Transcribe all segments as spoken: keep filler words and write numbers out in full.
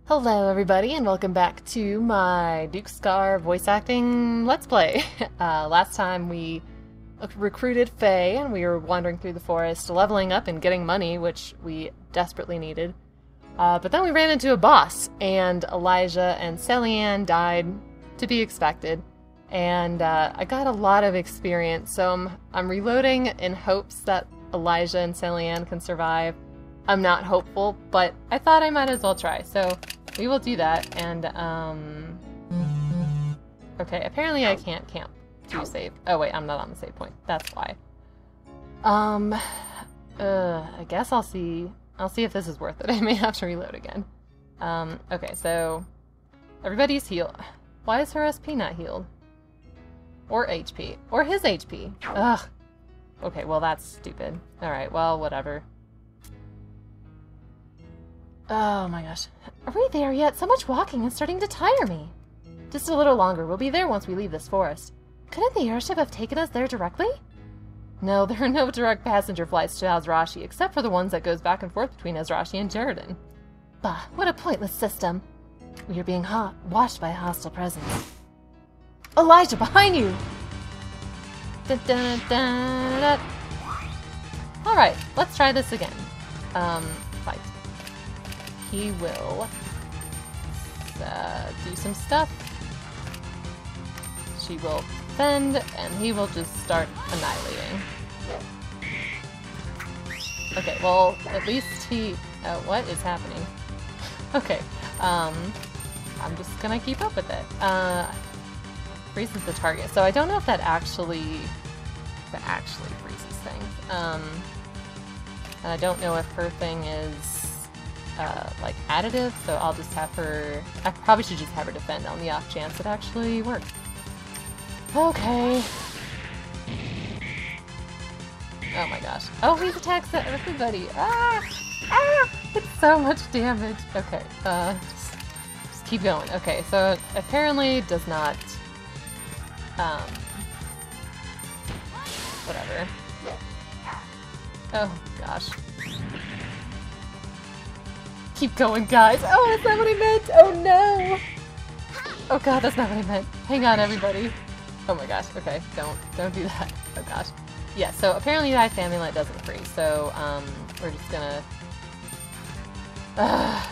Hello everybody and welcome back to my Dhux voice acting Let's Play. Uh, last time we recruited Faye and we were wandering through the forest, leveling up and getting money, which we desperately needed. Uh, but then we ran into a boss, and Elijah and Celiann died, to be expected. And uh, I got a lot of experience, so I'm, I'm reloading in hopes that Elijah and Celiann can survive. I'm not hopeful, but I thought I might as well try, so we will do that, and, um... okay, apparently I can't camp to save. Oh wait, I'm not on the save point. That's why. Um, uh, I guess I'll see... I'll see if this is worth it. I may have to reload again. Um, okay, so... everybody's healed. Why is her S P not healed? Or H P. Or his H P. Ugh. Okay, well that's stupid. Alright, well, whatever. Oh my gosh. Are we there yet? So much walking is starting to tire me. Just a little longer. We'll be there once we leave this forest. Couldn't the airship have taken us there directly? No, there are no direct passenger flights to Azrashi, except for the ones that goes back and forth between Azrashi and Jerden. Bah, what a pointless system. We are being hot, watched by a hostile presence. Elijah, behind you! Dun, dun, dun, dun, dun. Alright, let's try this again. Um, fight. He will uh, do some stuff. She will defend, and he will just start annihilating. Okay, well, at least he... Uh, what is happening? Okay, um, I'm just gonna keep up with it. Uh, freezes the target, so I don't know if that actually... that actually freezes things. Um, and I don't know if her thing is... Uh, like additive, so I'll just have her... I probably should just have her defend on the off chance it actually works. Okay. Oh my gosh. Oh, he attacks everybody. Ah! Ah! It's so much damage. Okay, uh, just, just keep going. Okay, so apparently it does not... Um... Whatever. Oh gosh. Keep going, guys. Oh, that's not what I meant. Oh, no. Oh, God, that's not what I meant. Hang on, everybody. Oh, my gosh. Okay, don't don't do that. Oh, gosh. Yeah, so apparently that amulet doesn't freeze, so um, we're just gonna... Ugh.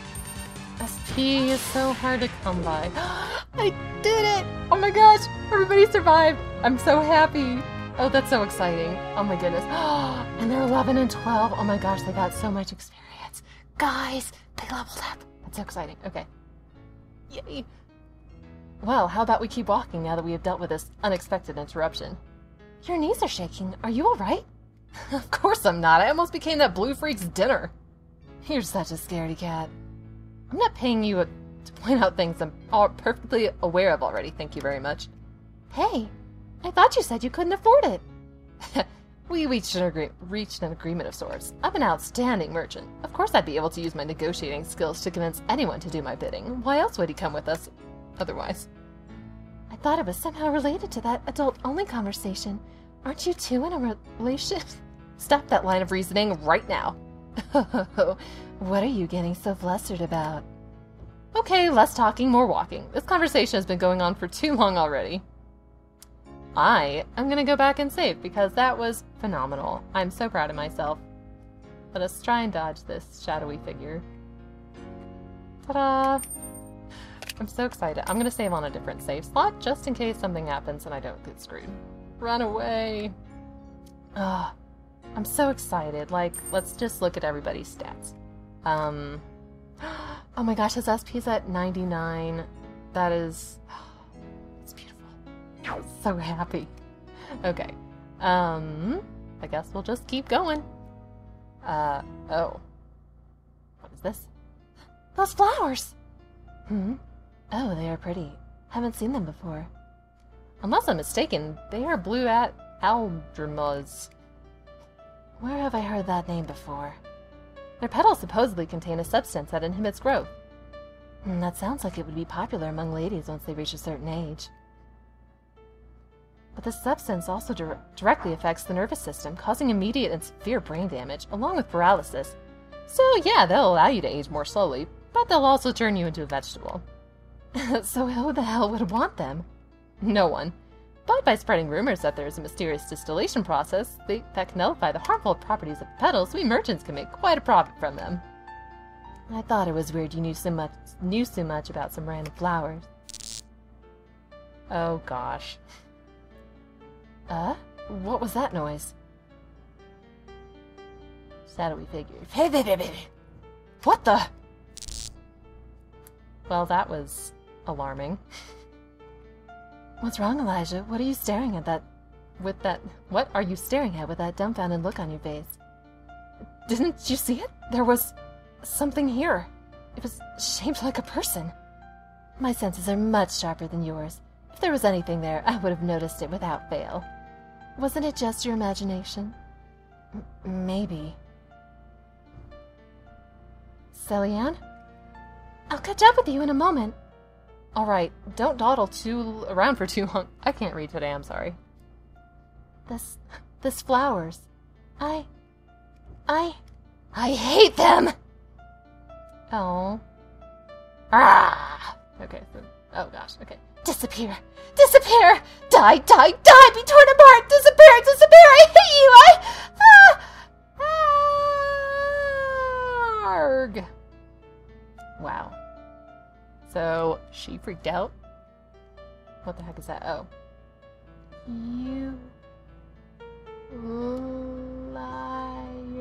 S P is so hard to come by. I did it! Oh, my gosh. Everybody survived. I'm so happy. Oh, that's so exciting. Oh, my goodness. And they're eleven and twelve. Oh, my gosh, they got so much experience. Guys, they leveled up. That's so exciting. Okay. Yay. Well, how about we keep walking now that we have dealt with this unexpected interruption? Your knees are shaking. Are you alright? Of course I'm not. I almost became that blue freak's dinner. You're such a scaredy cat. I'm not paying you a, to point out things I'm all perfectly aware of already. Thank you very much. Hey, I thought you said you couldn't afford it. We reached an, agree reached an agreement of sorts. I'm an outstanding merchant. Of course I'd be able to use my negotiating skills to convince anyone to do my bidding. Why else would he come with us otherwise? I thought it was somehow related to that adult-only conversation. Aren't you two in a relationship? Stop that line of reasoning right now. What are you getting so flustered about? Okay, less talking, more walking. This conversation has been going on for too long already. I am gonna go back and save because that was phenomenal. I'm so proud of myself. Let us try and dodge this shadowy figure. Ta-da! I'm so excited. I'm gonna save on a different save slot just in case something happens and I don't get screwed. Run away! Ugh. I'm so excited. Like, let's just look at everybody's stats. Um. Oh my gosh, his S P is at ninety-nine. That is... It's beautiful. I'm so happy. Okay. Um, I guess we'll just keep going. Uh, oh. What is this? Those flowers! Hmm? Oh, they are pretty. Haven't seen them before. Unless I'm mistaken, they are blue at Aldramas. Where have I heard that name before? Their petals supposedly contain a substance that inhibits growth. Hmm, that sounds like it would be popular among ladies once they reach a certain age. But this substance also dir directly affects the nervous system, causing immediate and severe brain damage, along with paralysis. So yeah, they'll allow you to age more slowly. but they'll also turn you into a vegetable. So who the hell would want them? No one. But by spreading rumors that there is a mysterious distillation process they, that can nullify the harmful properties of petals, we merchants can make quite a profit from them. I thought it was weird you knew so much, knew so much about some random flowers. Oh gosh. Uh? What was that noise? Shadowy figure. Hey, baby, baby! What the? Well, that was alarming. What's wrong, Elijah? What are you staring at that... with that... What are you staring at with that dumbfounded look on your face? Didn't you see it? There was... something here. It was shaped like a person. My senses are much sharper than yours. If there was anything there, I would have noticed it without fail. Wasn't it just your imagination? M- maybe. Celiann? I'll catch up with you in a moment. Alright, don't dawdle too around for too long. I can't read today, I'm sorry. This... this flowers. I... I... I hate them! Oh. Ah! Okay, so... oh gosh, okay. Disappear! Disappear! Die, die, die! Be torn apart! Disappear! Disappear! I hate you! I... Ah! Arg! Wow. So, she freaked out? What the heck is that? Oh. You... liar.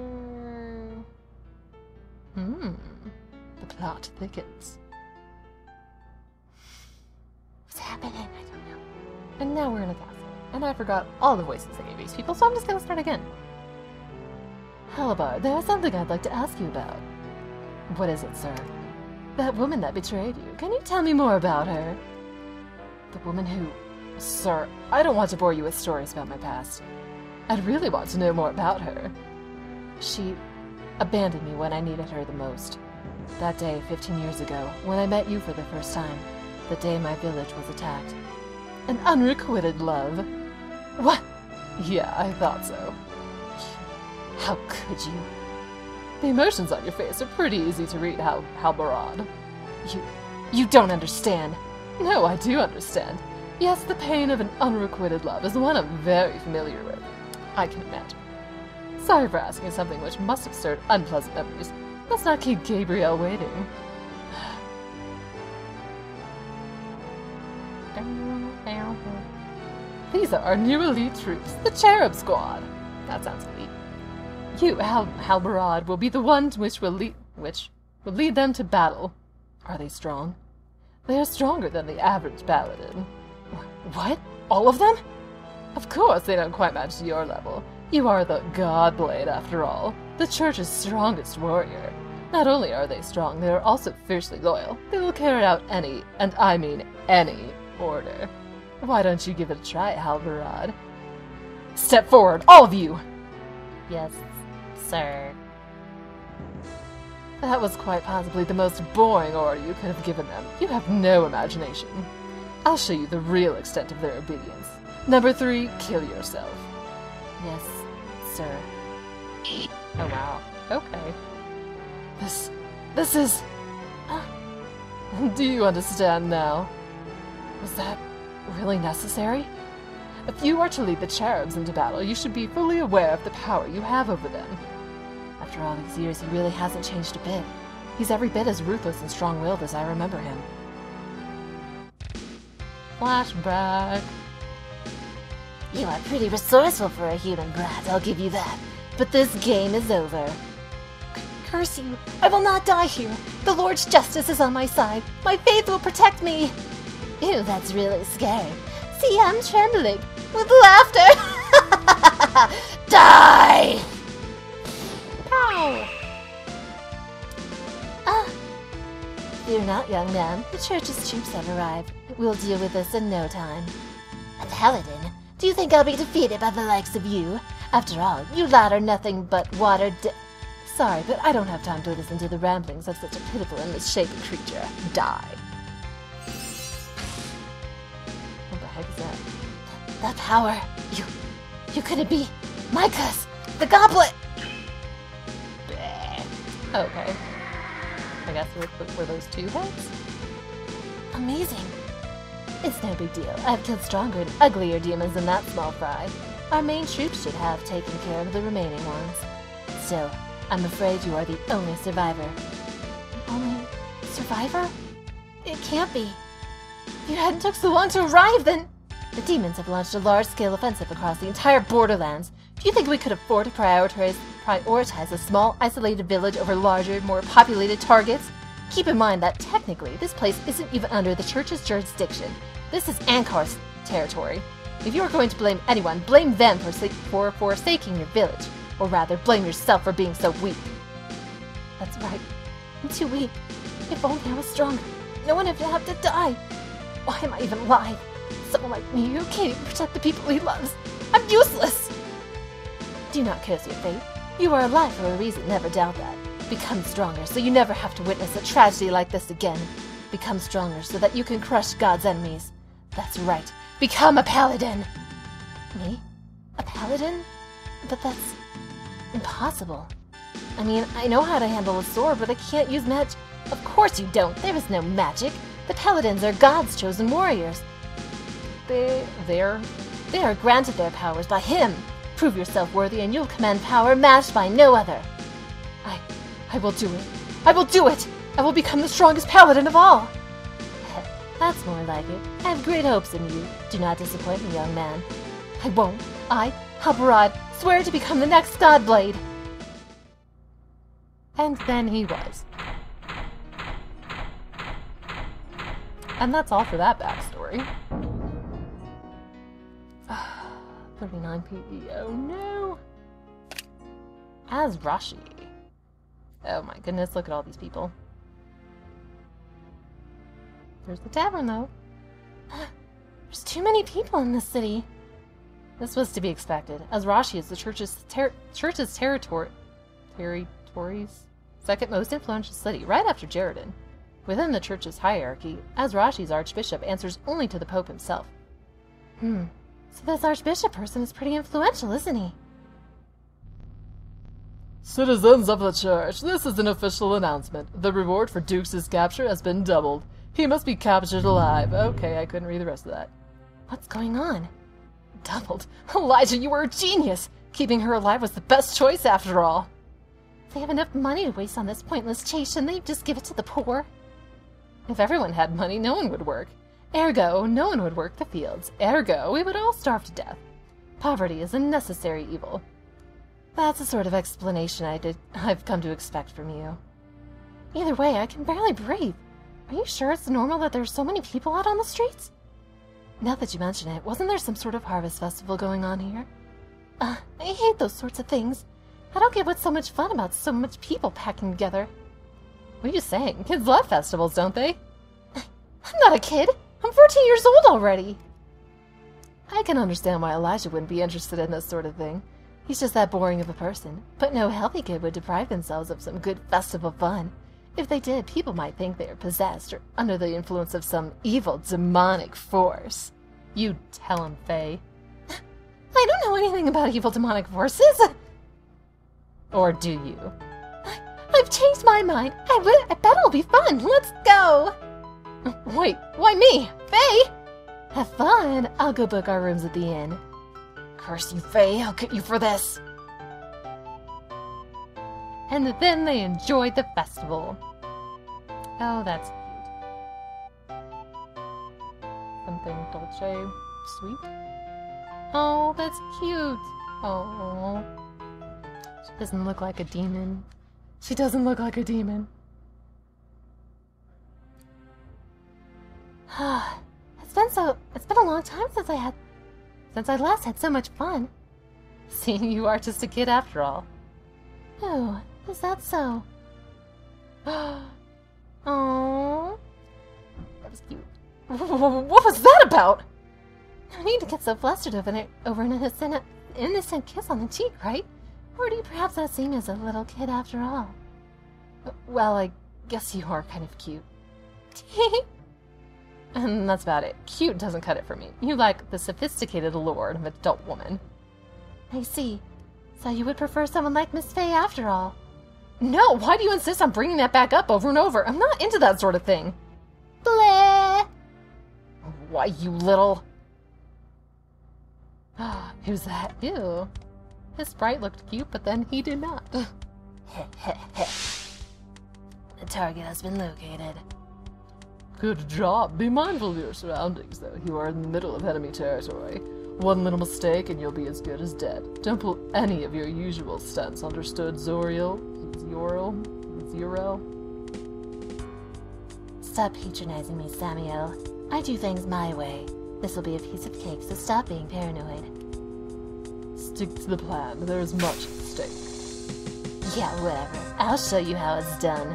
Hmm. The plot thickens. What's happening? I don't know. And now we're in a castle. And I forgot all the voices I gave these people, so I'm just gonna start again. Halbarad, there is something I'd like to ask you about. What is it, sir? That woman that betrayed you. Can you tell me more about her? The woman who... Sir, I don't want to bore you with stories about my past. I'd really want to know more about her. She abandoned me when I needed her the most. That day, fifteen years ago, when I met you for the first time. The day my village was attacked. An unrequited love. What? Yeah, I thought so. How could you? The emotions on your face are pretty easy to read, Hal Halbarad. You... you don't understand. No, I do understand. Yes, the pain of an unrequited love is one I'm very familiar with. I can imagine. Sorry for asking something which must have stirred unpleasant memories. Let's not keep Gabrielle waiting. These are our new elite troops, the Cherub Squad. That sounds elite. You, Hal Halbarad, will be the one which will lead which will lead them to battle. Are they strong? They are stronger than the average paladin. What? All of them? Of course they don't quite match your level. You are the Godblade, after all. The Church's strongest warrior. Not only are they strong, they are also fiercely loyal. They will carry out any, and I mean any, order. Why don't you give it a try, Halbarad? Step forward, all of you! Yes, sir. That was quite possibly the most boring order you could have given them. You have no imagination. I'll show you the real extent of their obedience. Number three, kill yourself. Yes, sir. Oh wow. Okay. This... this is... Uh, do you understand now? Was that really necessary? If you are to lead the cherubs into battle, you should be fully aware of the power you have over them. After all these years, he really hasn't changed a bit. He's every bit as ruthless and strong-willed as I remember him. Flashback. You are pretty resourceful for a human brat, I'll give you that. But this game is over. Curse you! I will not die here! The Lord's justice is on my side! My faith will protect me! Ew, that's really scary. See, I'm trembling with laughter! Die! Ow! Ah! Fear not, young man. The Church's troops have arrived. We'll deal with this in no time. A paladin? Do you think I'll be defeated by the likes of you? After all, you lot are nothing but watered d- Sorry, but I don't have time to listen to the ramblings of such a pitiful and misshapen creature. Die. What the heck is that? That power! You... you couldn't be... Maikas! The goblet! Okay. I guess were, were those two heads? Amazing. It's no big deal. I've killed stronger and uglier demons than that small fry. Our main troops should have taken care of the remaining ones. Still, I'm afraid you are the only survivor. Only survivor? It can't be. If you hadn't took so long to arrive, then... The demons have launched a large-scale offensive across the entire borderlands. Do you think we could afford to prioritize, prioritize a small, isolated village over larger, more populated targets? Keep in mind that technically, this place isn't even under the church's jurisdiction. This is Ankar's territory. If you are going to blame anyone, blame them for, for forsaking your village. Or rather, blame yourself for being so weak. That's right. I'm too weak. If only I was stronger, no one would have to die. Why am I even alive? Someone like me who can't even protect the people he loves. I'm useless! Do not curse your fate. You are alive for a reason, never doubt that. Become stronger so you never have to witness a tragedy like this again. Become stronger so that you can crush God's enemies. That's right. Become a paladin! Me? A paladin? But that's... impossible. I mean, I know how to handle a sword, but I can't use magic. Of course you don't. There is no magic. The paladins are God's chosen warriors. They... they're... they are granted their powers by him. Prove yourself worthy and you'll command power matched by no other. I... I will do it. I will do it! I will become the strongest paladin of all! That's more like it. I have great hopes in you. Do not disappoint me, young man. I won't. I, Halbarad, swear to become the next Godblade! And then he was. And that's all for that backstory. thirty-nine P E, oh no! Azrashi. Oh my goodness, look at all these people. There's the tavern, though. There's too many people in this city. This was to be expected. Azrashi is the church's, ter church's territory, territory's second most influential city, right after Jeriden. Within the church's hierarchy, Azrashi's Archbishop answers only to the Pope himself. Hmm. So this Archbishop person is pretty influential, isn't he? Citizens of the church, this is an official announcement. The reward for Dhux' capture has been doubled. He must be captured alive. Okay, I couldn't read the rest of that. What's going on? Doubled? Elijah, you were a genius! Keeping her alive was the best choice after all. If they have enough money to waste on this pointless chase, shouldn't they just give it to the poor? If everyone had money, no one would work. Ergo, no one would work the fields. Ergo, we would all starve to death. Poverty is a necessary evil. That's the sort of explanation I did, I've come to expect from you. Either way, I can barely breathe. Are you sure it's normal that there's so many people out on the streets? Now that you mention it, wasn't there some sort of harvest festival going on here? Uh, I hate those sorts of things. I don't get what's so much fun about so much people packing together. What are you saying? Kids love festivals, don't they? I'm not a kid. I'm fourteen years old already. I can understand why Elijah wouldn't be interested in this sort of thing. He's just that boring of a person. But no healthy kid would deprive themselves of some good festival fun. If they did, people might think they are possessed or under the influence of some evil, demonic force. You tell him, Faye. I don't know anything about evil demonic forces. Or do you? I, I've changed my mind. I, w I bet it'll be fun. Let's go. Wait, why me? Faye? Have fun. I'll go book our rooms at the inn. Curse you, Faye. I'll get you for this. And then they enjoyed the festival. Oh, that's cute. Something dolce, sweet. Oh, that's cute. Oh. She doesn't look like a demon. She doesn't look like a demon. It's been so... It's been a long time since I had... Since I last had so much fun. See, you are just a kid after all. Oh, is that so? Oh, that was cute. What was that about? No need to get so flustered over, it, over an innocent, innocent kiss on the cheek, right? Or do you perhaps not seem as a little kid after all? Well, I guess you are kind of cute. And that's about it. Cute doesn't cut it for me. You like the sophisticated allure of an adult woman. I see. So you would prefer someone like Miss Faye after all. No, why do you insist on bringing that back up over and over? I'm not into that sort of thing. Bleh. Why, you little... Who's that? Ew. His sprite looked cute, but then he did not. Heh heh heh. The target has been located. Good job. Be mindful of your surroundings, though. You are in the middle of enemy territory. One little mistake and you'll be as good as dead. Don't pull any of your usual stunts, understood, Zoriel? Zoriel? Zero? Stop patronizing me, Samuel. I do things my way. This will be a piece of cake, so stop being paranoid. Stick to the plan. There is much at stake. Yeah, whatever. I'll show you how it's done.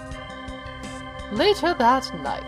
Later that night.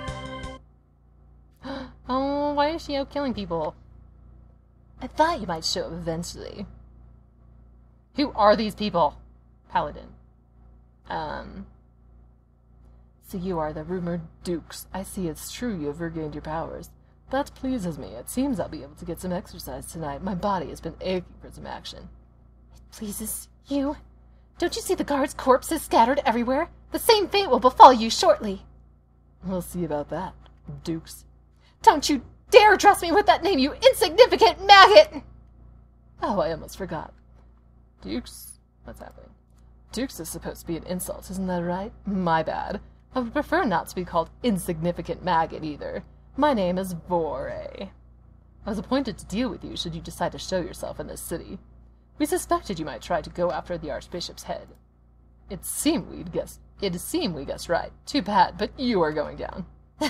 Oh, why is she out killing people? I thought you might show up eventually. Who are these people? Paladin. Um... So you are the rumored Dhux. I see it's true you have regained your powers. That pleases me. It seems I'll be able to get some exercise tonight. My body has been aching for some action. It pleases you? Don't you see the guards' corpses scattered everywhere? The same fate will befall you shortly. We'll see about that, Dhux. Don't you dare address me with that name, you insignificant maggot! Oh, I almost forgot. Dhux? What's happening? Dhux is supposed to be an insult, isn't that right? My bad. I would prefer not to be called insignificant maggot either. My name is Vore. I was appointed to deal with you should you decide to show yourself in this city. We suspected you might try to go after the Archbishop's head. It seemed we'd guessed. It seemed we guessed right. Too bad, but you are going down.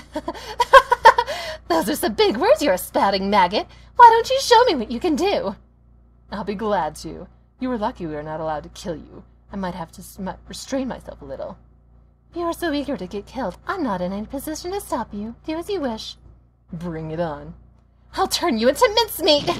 Those are some big words, you're a spouting maggot. Why don't you show me what you can do? I'll be glad to. You were lucky we were not allowed to kill you. I might have to sm restrain myself a little. You are so eager to get killed. I'm not in any position to stop you. Do as you wish. Bring it on. I'll turn you into mincemeat!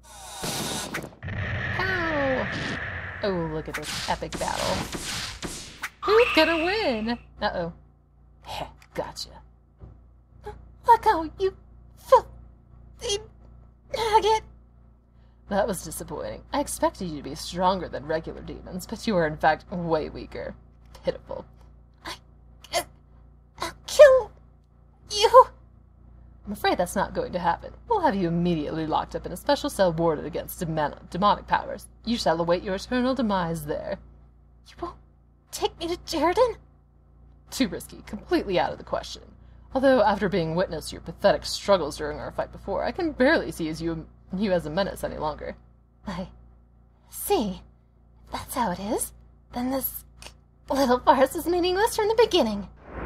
Ow! Oh, look at this epic battle. Who's gonna win? Uh-oh. Heh, gotcha. Let go, you filthy maggot! That was disappointing. I expected you to be stronger than regular demons, but you are in fact way weaker. Pitiful. I, I'll kill you! I'm afraid that's not going to happen. We'll have you immediately locked up in a special cell warded against demon demonic powers. You shall await your eternal demise there. You won't take me to Jaredon? Too risky. Completely out of the question. Although, after being witness to your pathetic struggles during our fight before, I can barely see as you, you as a menace any longer. I see. If that's how it is, then this little farce is meaningless from the beginning.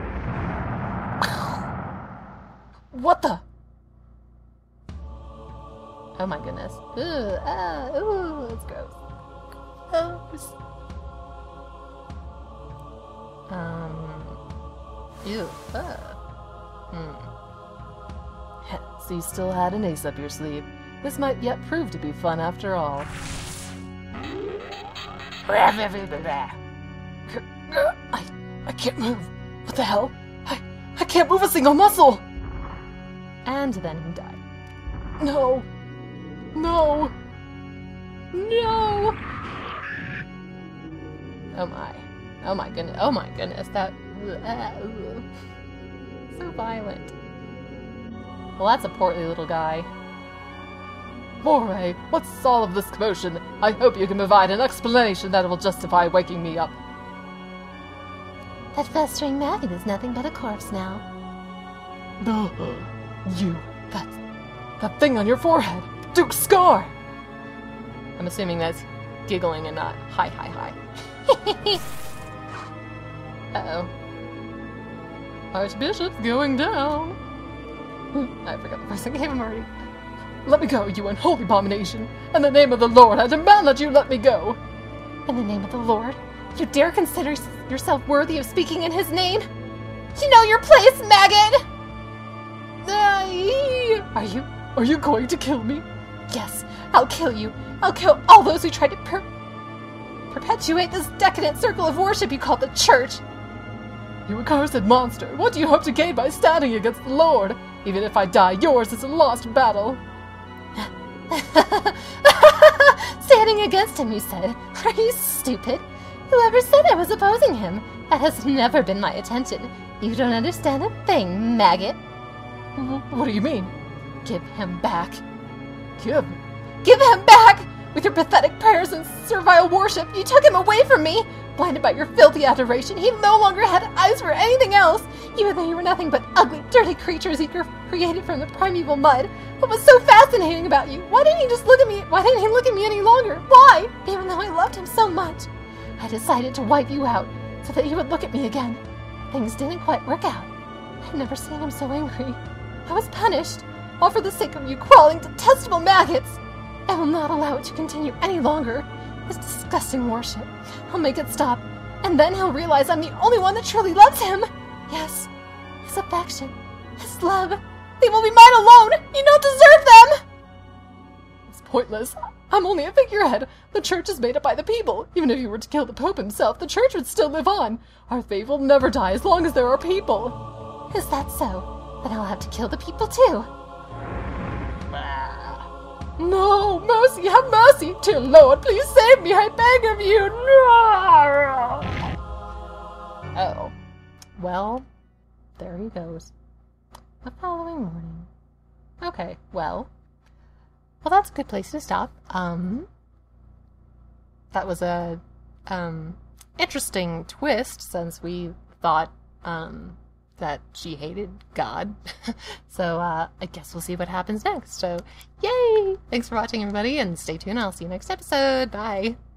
What the? Oh my goodness. Ooh, ah, ooh, it's gross. Gross. Um, ew, ah. Hmm. So you still had an ace up your sleeve. This might yet prove to be fun after all. I, I can't move. What the hell? I, I can't move a single muscle! And then he died. No! No! No! Oh my. Oh my goodness. Oh my goodness. That... Uh, so violent. Well, that's a portly little guy. Moray, what's all of this commotion? I hope you can provide an explanation that will justify waking me up. That festering maggot is nothing but a corpse now. No, you, that, that thing on your forehead, Duke's scar! I'm assuming that's giggling and not hi hi hi. Uh-oh. Archbishop's going down. I forgot the first game already. Let me go, you unholy abomination! In the name of the Lord, I demand that you let me go! In the name of the Lord? You dare consider yourself worthy of speaking in his name? You know your place, maggot! Are you, are you going to kill me? Yes, I'll kill you. I'll kill all those who try to per perpetuate this decadent circle of worship you call the church. You accursed monster, what do you hope to gain by standing against the Lord? Even if I die, yours is a lost battle. Standing against him, you said? Are you stupid? Whoever said I was opposing him? That has never been my intention. You don't understand a thing, maggot. What do you mean? Give him back. Give? Give him back! With your pathetic prayers and servile worship, you took him away from me! Blinded by your filthy adoration, he no longer had eyes for anything else! Even though you were nothing but ugly, dirty creatures he created from the primeval mud. What was so fascinating about you? Why didn't he just look at me? Why didn't he look at me any longer? Why? Even though I loved him so much. I decided to wipe you out, so that he would look at me again. Things didn't quite work out. I'd never seen him so angry. I was punished, all for the sake of you crawling, detestable maggots! I will not allow it to continue any longer. His disgusting worship. I'll make it stop, and then he'll realize I'm the only one that truly loves him. Yes, his affection, his love, they will be mine alone. You don't deserve them. It's pointless. I'm only a figurehead. The church is made up by the people. Even if you were to kill the Pope himself, the church would still live on. Our faith will never die as long as there are people. Is that so? Then I'll have to kill the people too. No, mercy, have mercy! Dear Lord, please save me, I beg of you! No! Oh. Well, there he goes. The following morning. Okay, well. Well, that's a good place to stop. Um, that was a, um, interesting twist, since we thought, um, that she hated God. So, uh, I guess we'll see what happens next. So, yay! Thanks for watching, everybody, and stay tuned. I'll see you next episode. Bye!